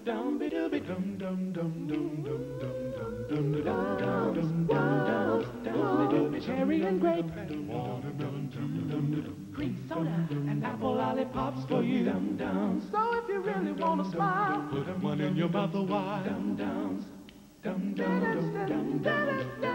dum be doo be dum dum dum dum dum dum dum dum dum dum. Cherry and grape, Greek soda and apple lollipops for you. So if you really wanna smile, put one in your mouth a while. Dum dums, dum dum dum dum dum.